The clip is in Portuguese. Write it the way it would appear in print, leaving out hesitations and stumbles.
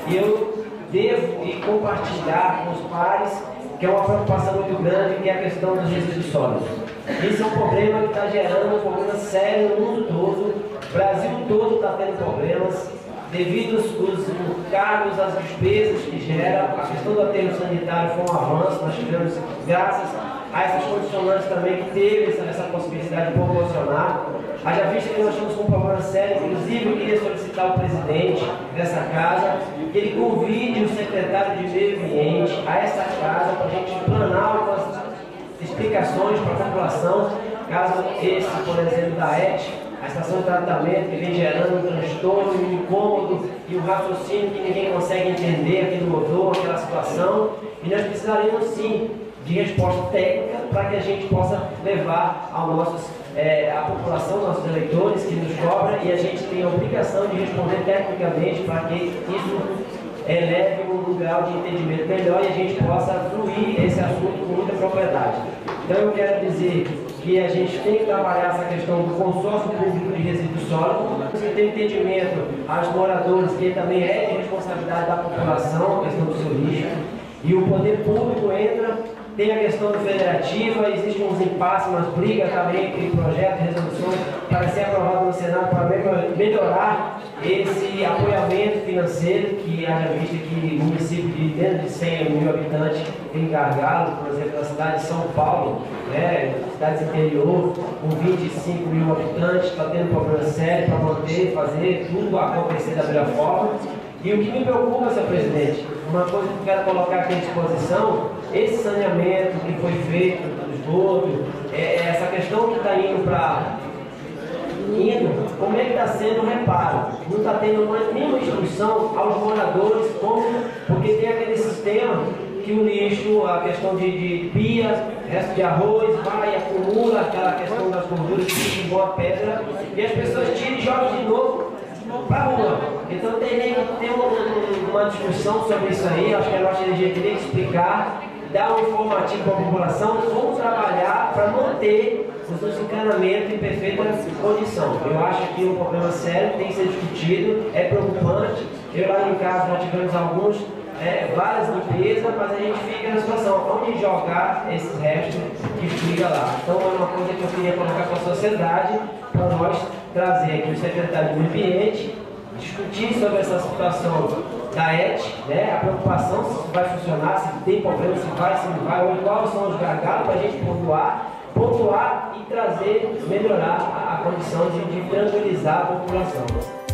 eu devo compartilhar com os pares que é uma preocupação muito grande, que é a questão dos resíduos sólidos. Esse é um problema que está gerando um problema sério no mundo todo. O Brasil todo está tendo problemas devido aos encargos, às despesas que gera. A questão do aterro sanitário foi um avanço, nós tivemos, graças a essas condicionantes também, que teve essa possibilidade de proporcionar. Haja vista que nós estamos com um problema sério, inclusive eu queria solicitar ao presidente dessa casa que ele convide o secretário de Meio Ambiente a essa casa para a gente planar algumas explicações para a população, caso esse, por exemplo, da ET, a estação de tratamento que vem gerando um transtorno, um incômodo e um raciocínio que ninguém consegue entender aquele odor, aquela situação, e nós precisaríamos sim de resposta técnica para que a gente possa levar ao a população, nossos eleitores que nos cobram, e a gente tem a obrigação de responder tecnicamente para que isso eleve um grau de entendimento melhor e a gente possa fluir esse assunto com muita propriedade. Então eu quero dizer que a gente tem que trabalhar essa questão do consórcio público de resíduos sólidos, que tem entendimento aos moradores, que também é de responsabilidade da população, a questão do seu lixo, e o poder público entra. Tem a questão do federativa, existem uns impasses, umas brigas também entre projetos, resoluções para ser aprovado no Senado para melhorar esse apoiamento financeiro, que haja vista que o município de dentro de 100 mil habitantes tem gargalo, por exemplo, na cidade de São Paulo, né, cidades interior, com 25 mil habitantes, está tendo problema sério para manter, fazer tudo acontecer da melhor forma. E o que me preocupa, senhor presidente, uma coisa que eu quero colocar aqui à disposição, esse saneamento que foi feito do esgoto, essa questão que está indo para... como é que está sendo o reparo? Não está tendo nenhuma instrução aos moradores, porque tem aquele sistema que o lixo, a questão de pia, resto de arroz, vai e acumula aquela questão das gorduras que fica igual a pedra, e as pessoas tiram e jogam de novo para a rua. Então tem uma discussão sobre isso aí. Acho que a nossa energia teria que explicar, dar um informativo para a população, como trabalhar para manter os encanamentos em perfeita condição. Eu acho que é um problema sério, tem que ser discutido, é preocupante. Eu lá em casa nós tivemos várias limpezas, mas a gente fica na situação onde jogar esses restos que fica lá. Então é uma coisa que eu queria colocar para a sociedade, para nós trazer aqui o secretário do Meio Ambiente, discutir sobre essa situação da ET, né, a preocupação se vai funcionar, se tem problema, se não vai, ou quais são os gargalos para a gente pontuar e trazer, melhorar a condição de tranquilizar a população.